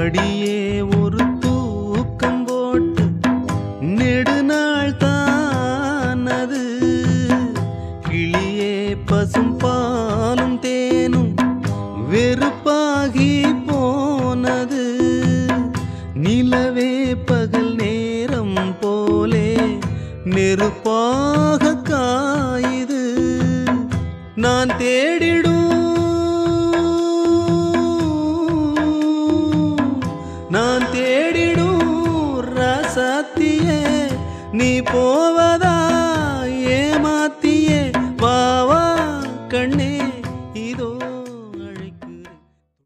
அடியே ஒரு தூக்கம் போட்டு நெடுநாள் தானது கிளியே பசும் பாலும் தேனும் வெறுப்பாகி போனது நிலவே பகல் நேரம் போலே நெருப்பாக காயுது நான் தேடிடும் ரசத்தியே நீ போ